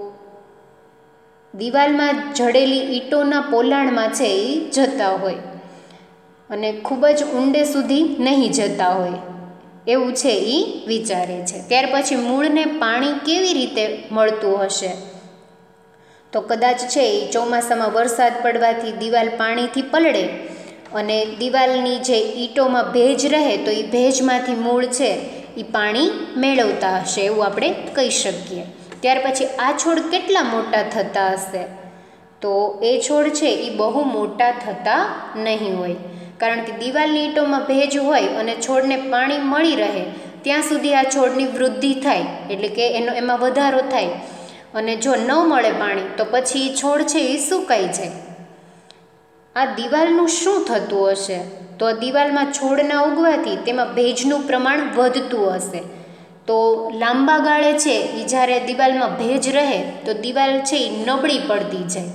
દિવાલમાં જડેલી ઈંટોના પોલાણમાં છે એ જતા હોય અને ખૂબ જ ઊંડે સુધી નહીં જતા હોય એવું છે એ વિચારે છે. ત્યાર પછી મૂળને પાણી કેવી રીતે મળતું હશે, તો કદાચ છે એ ચોમાસામાં વરસાદ પડવાથી દિવાલ પાણીથી પલળે અને દિવાલની જે ઈંટોમાં ભેજ રહે તો એ ભેજમાંથી મૂળ છે એ પાણી મેળવતા હશે એવું આપણે કહી શકીએ. ત્યાર પછી આ છોડ કેટલા મોટા થતા હશે, તો એ છોડ છે એ બહુ મોટા થતા નહીં હોય, કારણ કે દિવાલની ઈંટોમાં ભેજ હોય અને છોડને પાણી મળી રહે ત્યાં સુધી આ છોડની વૃદ્ધિ થાય, એટલે કે એનો એમાં વધારો થાય. અને જો ન મળે પાણી તો પછી છોડ છે એ સુકાઈ જાય. આ દિવાલનું શું થતું હશે, તો આ દિવાલમાં છોડના ઉગવાથી તેમાં ભેજનું પ્રમાણ વધતું હશે. તો લાંબા ગાળે છે એ જ્યારે દિવાલમાં ભેજ રહે તો દિવાલ છે એ નબળી પડતી જાય.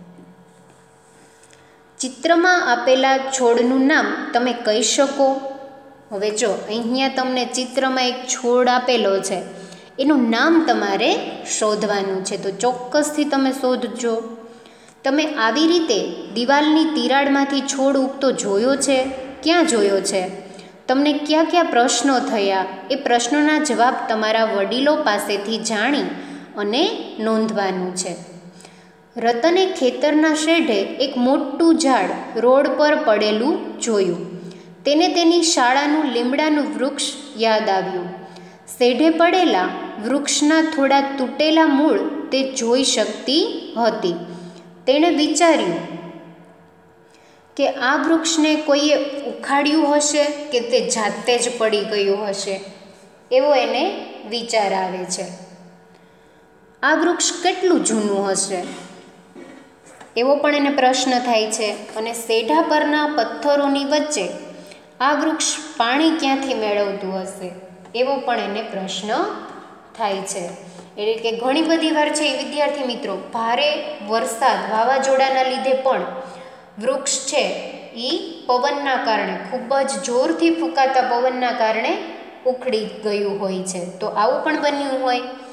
ચિત્રમાં આપેલા છોડનું નામ તમે કહી શકો. હવે જો અહીંયા તમને ચિત્રમાં એક છોડ આપેલો છે, એનું નામ તમારે શોધવાનું છે, તો ચોક્કસથી તમે શોધજો. તમે આવી રીતે દિવાલની તિરાડમાંથી છોડ ઉગતો જોયો છે? ક્યાં જોયો છે? તમને કયા કયા પ્રશ્નો થયા એ પ્રશ્નોના જવાબ તમારા વડીલો પાસેથી જાણી અને નોંધવાનું છે. રતને ખેતરના શેઢે એક મોટું ઝાડ રોડ પર પડેલું જોયું. તેને તેની શાળાનું લીમડાનું વૃક્ષ યાદ આવ્યું. શેઢે પડેલા વૃક્ષના થોડા તૂટેલા મૂળ તે જોઈ શકતી હતી. તેણે વિચાર્યું કે આ વૃક્ષને કોઈએ ઉખાડ્યું હશે કે તે જાતે જ પડી ગયું હશે, એવો એને વિચાર આવે છે. આ વૃક્ષ કેટલું જૂનું હશે એવો પણ એને પ્રશ્ન થાય છે. અને શેઢા પરના પથ્થરોની વચ્ચે આ વૃક્ષ પાણી ક્યાંથી મેળવતું હશે એવો પણ એને પ્રશ્ન થાય છે. એટલે કે ઘણી બધી વાર છે વિદ્યાર્થી મિત્રો ભારે વરસાદ વાવાઝોડાના લીધે પણ વૃક્ષ છે એ પવનના કારણે ખૂબ જ જોરથી ફૂંકાતા પવનના કારણે ઉખડી ગયું હોય છે. તો આવું પણ બન્યું હોય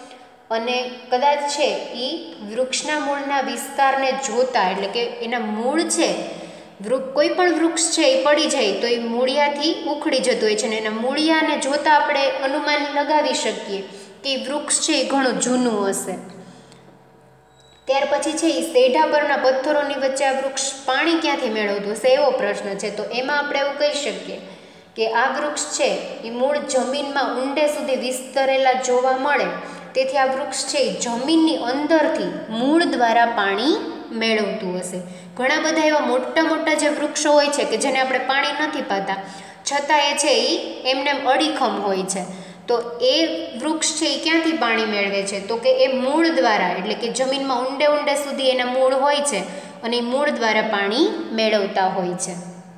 અને કદાચ છે એ વૃક્ષના મૂળના વિસ્તારને જોતા, એટલે કે એના મૂળ છે, વૃક્ષ કોઈ પણ વૃક્ષ છે એ પડી જાય તો એ મૂળિયાથી ઉખડી જતું હોય છે, અને એના મૂળિયાને જોતાં આપણે અનુમાન લગાવી શકીએ કે વૃક્ષ છે એ ઘણું જૂનું હશે. ત્યાર પછી છે એ સેઢા પરના પથ્થરોની વચ્ચે આ વૃક્ષ પાણી ક્યાંથી મેળવતું હશે એવો પ્રશ્ન છે. તો એમાં આપણે એવું કહી શકીએ કે આ વૃક્ષ છે એ મૂળ જમીનમાં ઊંડે સુધી વિસ્તરેલા જોવા મળે, તેથી આ વૃક્ષ છે એ જમીનની અંદરથી મૂળ દ્વારા પાણી મેળવતું હશે. ઘણા બધા એવા મોટા મોટા જે વૃક્ષો હોય છે કે જેને આપણે પાણી નથી પાતા, છતાં એ છે એ એમને અડીખમ હોય છે. તો એ વૃક્ષ છે એ ક્યાંથી પાણી મેળવે છે? તો કે એ મૂળ દ્વારા, એટલે કે જમીનમાં ઊંડે ઊંડે સુધી એના મૂળ હોય છે અને એ મૂળ દ્વારા પાણી મેળવતા હોય છે.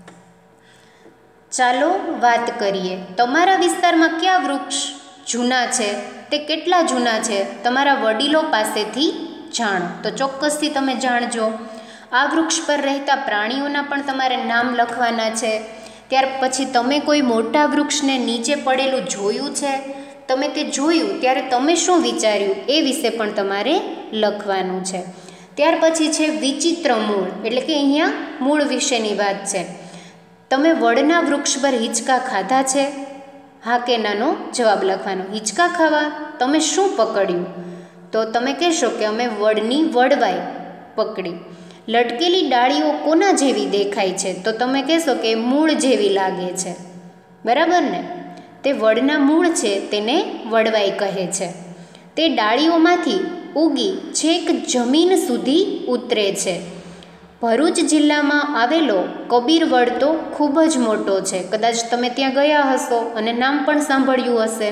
ચાલો વાત કરીએ, તમારા વિસ્તારમાં કયા વૃક્ષ જૂના છે, તે કેટલા જૂના છે, તમારા વડીલો પાસેથી જાણો. તો ચોક્કસથી તમે જાણજો. આ વૃક્ષ પર રહેતા પ્રાણીઓના પણ તમારે નામ લખવાના છે. ત્યાર પછી તમે કોઈ મોટા વૃક્ષને નીચે પડેલું જોયું છે, તમે તે જોયું ત્યારે તમે શું વિચાર્યું એ વિશે પણ તમારે લખવાનું છે. ત્યાર પછી છે વિચિત્ર મૂળ, એટલે કે અહીંયા મૂળ વિશેની વાત છે. તમે વડના વૃક્ષ પર હિંચકા ખાધા છે? હા કે નાનો જવાબ લખવાનો. હિંચકા ખાવા તમે શું પકડ્યું? તો તમે કહેશો કે અમે વડની વડવાઈ પકડી. લટકેલી ડાળીઓ કોના જેવી દેખાય છે? તો તમે કહેશો કે મૂળ જેવી લાગે છે. બરાબર ને? તે વડના મૂળ છે, તેને વડવાઈ કહે છે. તે ડાળીઓમાંથી ઉગી છેક જમીન સુધી ઉતરે છે. ભરૂચ જિલ્લામાં આવેલો કબીર વડ તો ખૂબ જ મોટો છે. કદાચ તમે ત્યાં ગયા હશો અને નામ પણ સાંભળ્યું હશે.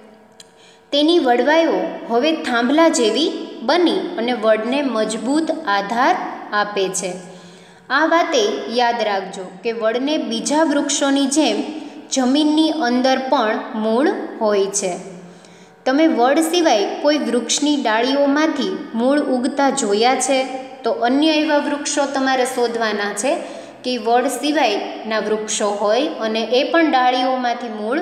તેની વડવાઈઓ હવે થાંભલા જેવી બની અને વડને મજબૂત આધાર આપે છે. આ વાતે યાદ રાખજો કે વડને બીજા વૃક્ષોની જેમ જમીનની અંદર પણ મૂળ હોય છે. તમે વડ સિવાય કોઈ વૃક્ષની ડાળીઓમાંથી મૂળ ઉગતા જોયા છે? તો અન્ય એવા વૃક્ષો તમારે શોધવાના છે કે વડ સિવાયના વૃક્ષો હોય અને એ પણ ડાળીઓમાંથી મૂળ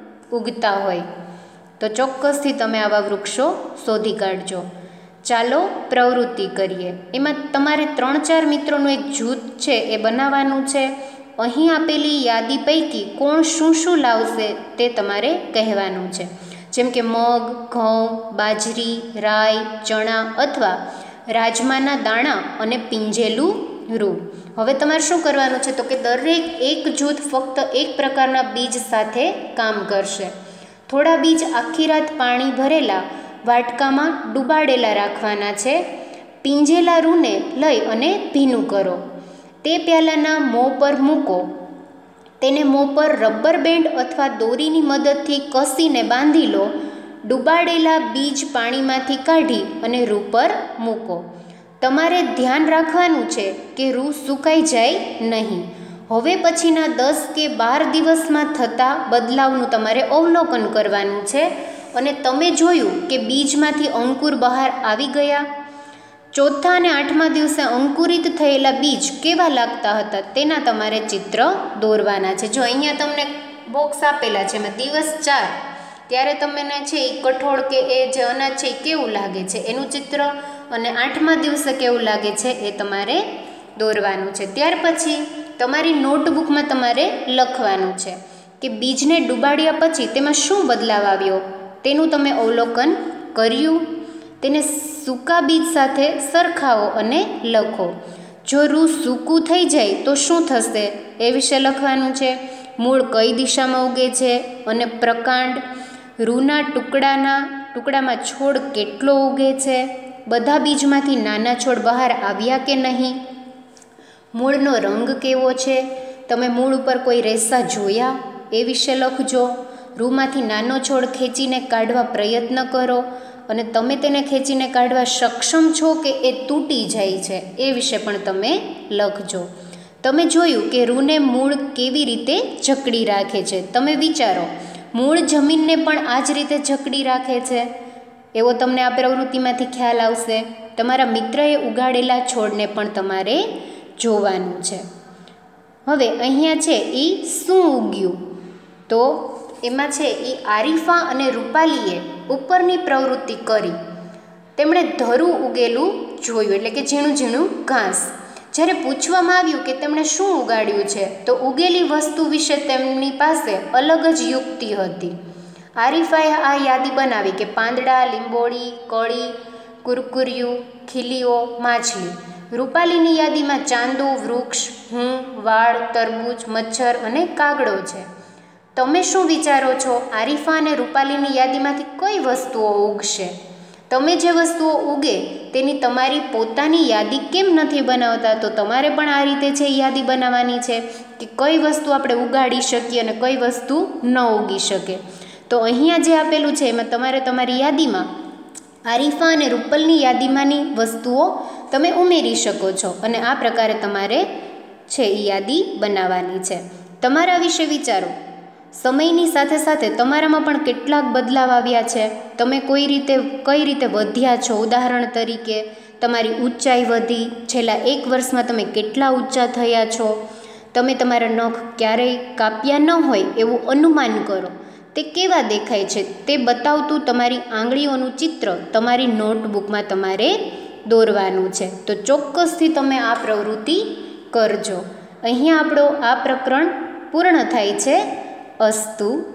ઉગતા હોય. તો ચોક્કસથી તમે આવા વૃક્ષો શોધી કાઢજો. ચાલો પ્રવૃત્તિ કરીએ. એમાં તમારે ત્રણ ચાર મિત્રોનું એક જૂથ છે એ બનાવવાનું છે. અહીં આપેલી યાદી પૈકી કોણ શું શું લાવશે તે તમારે કહેવાનું છે. જેમ કે મગ, ઘઉં, બાજરી, રાઈ, ચણા અથવા રાજમાના દાણા અને પીંજેલું રૂ. હવે તમારે શું કરવાનું છે? તો કે દરેક એક જૂથ ફક્ત એક પ્રકારના બીજ સાથે કામ કરશે. થોડા બીજ આખી રાત પાણી ભરેલા વાટકામાં ડૂબાડેલા રાખવાના છે. પીંજેલા રૂને લઈ અને ભીનું કરો. તે પ્યાલાના મોં પર મૂકો. તેને મોં પર રબર બેન્ડ અથવા દોરીની મદદથી કસીને બાંધી લો. ડૂબાડેલા બીજ પાણીમાંથી કાઢી અને રૂ પર મૂકો. તમારે ધ્યાન રાખવાનું છે કે રૂ સુકાઈ જાય નહીં. હવે પછીના દસ કે બાર દિવસમાં થતા બદલાવનું તમારે અવલોકન કરવાનું છે અને તમે જોયું કે બીજમાંથી અંકુર બહાર આવી ગયા. ચોથા અને આઠમા દિવસે અંકુરિત થયેલા બીજ કેવા લાગતા હતા તેના તમારે ચિત્ર દોરવાના છે. જો અહીંયા તમને બોક્સ આપેલા છે, એમાં દિવસ ચાર ત્યારે તમને છે એ કઠોળ કે એ જે અનાજ છે એ કેવું લાગે છે એનું ચિત્ર, અને આઠમા દિવસે કેવું લાગે છે એ તમારે દોરવાનું છે. ત્યાર પછી તમારી નોટબુકમાં તમારે લખવાનું છે કે બીજને ડૂબાડ્યા પછી તેમાં શું બદલાવ આવ્યો તેનું તમે અવલોકન કર્યું. તેને સૂકા બીજ સાથે સરખાવો અને લખો. જો રૂ સૂકું થઈ જાય તો શું થશે એ વિશે લખવાનું છે. મૂળ કઈ દિશામાં ઉગે છે અને પ્રકાંડ, રૂના ટુકડાના ટુકડામાં છોડ કેટલો ઉગે છે, બધા બીજમાંથી નાના છોડ બહાર આવ્યા કે નહીં, મૂળનો રંગ કેવો છે, તમે મૂળ ઉપર કોઈ રેસા જોયા એ વિશે લખજો. રૂમાંથી નાનો છોડ ખેંચીને કાઢવા પ્રયત્ન કરો અને તમે તેને ખેંચીને કાઢવા સક્ષમ છો કે એ તૂટી જાય છે એ વિશે પણ તમે લખજો. તમે જોયું કે રૂને મૂળ કેવી રીતે જકડી રાખે છે. તમે વિચારો, મૂળ જમીનને પણ આ જ રીતે જકડી રાખે છે એવો તમને આ પ્રવૃત્તિમાંથી ખ્યાલ આવશે. તમારા મિત્રએ ઉગાડેલા છોડને પણ તમારે જોવાનું છે. હવે અહીંયા છે એ શું ઉગ્યું? તો એમાં છે એ આરીફા અને રૂપાલીએ ઉપરની પ્રવૃત્તિ કરી તેમણે ધરું ઉગેલું જોયું, એટલે કે ઝીણું ઝીણું ઘાસ. જ્યારે પૂછવામાં આવ્યું કે તેમણે શું ઉગાડ્યું છે, તો ઉગેલી વસ્તુ વિશે તેમની પાસે અલગ જ યુક્તિ હતી. આરીફાએ આ યાદી બનાવી કે પાંદડા, લીંબોળી, કળી, કુરકુરિયું, ખીલીઓ, માછલી. રૂપાલીની યાદીમાં ચાંદો, વૃક્ષ, હું, વાળ, તરબૂચ, મચ્છર અને કાગડો છે. તમે શું વિચારો છો? આરીફા અને રૂપાલીની યાદીમાંથી કઈ વસ્તુઓ ઉગશે? તમે જે વસ્તુઓ ઉગે તેની તમારી પોતાની યાદી કેમ નથી બનાવતા? તો તમારે પણ આ રીતે છે યાદી બનાવવાની છે કે કઈ વસ્તુ આપણે ઉગાડી શકીએ અને કઈ વસ્તુ ન ઉગી શકે. તો અહીંયા જે આપેલું છે એમાં તમારે તમારી યાદીમાં આરીફા અને રૂપલની યાદીમાંની વસ્તુઓ તમે ઉમેરી શકો છો અને આ પ્રકારે તમારે છે એ યાદી બનાવવાની છે. તમારા વિશે વિચારો. સમયની સાથે સાથે તમારામાં પણ કેટલાક બદલાવ આવ્યા છે. તમે કોઈ રીતે કઈ રીતે વધ્યા છો? ઉદાહરણ તરીકે તમારી ઊંચાઈ વધી. છેલ્લા એક વર્ષમાં તમે કેટલા ઊંચા થયા છો? તમે તમારા નખ ક્યારેય કાપ્યા ન હોય એવું અનુમાન કરો. તે કેવા દેખાય છે તે બતાવતું તમારી આંગળીઓનું ચિત્ર તમારી નોટબુકમાં તમારે દોરવાનું છે. તો ચોક્કસથી તમે આ પ્રવૃત્તિ કરજો. અહીંયા આપણો આ પ્રકરણ પૂર્ણ થાય છે. અસ્તુ.